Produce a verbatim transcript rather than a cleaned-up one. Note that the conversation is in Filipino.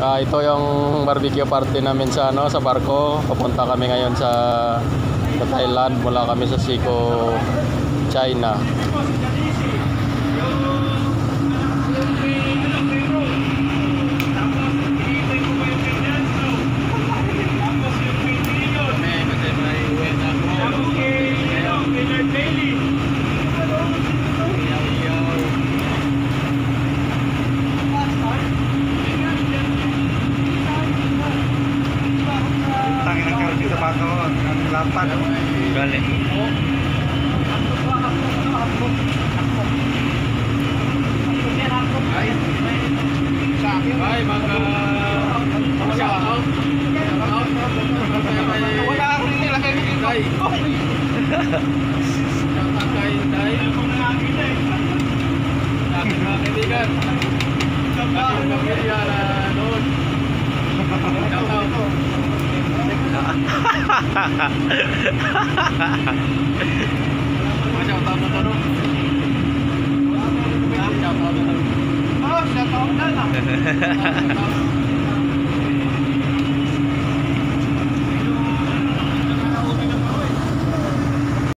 Uh, ito yung barbecue party namin sa ano sa barko. Papunta kami ngayon sa, sa Thailand. Mula kami sa Siko, China. Galing. Ay, mga shout-out. Wala akong nilagay mo dito. Shout-out kay Inday. Aking mga kaibigan. Aking pamilya na doon. Shout-out. Shout-out na doon. Shout-out na doon. Oh, shout-out na lang.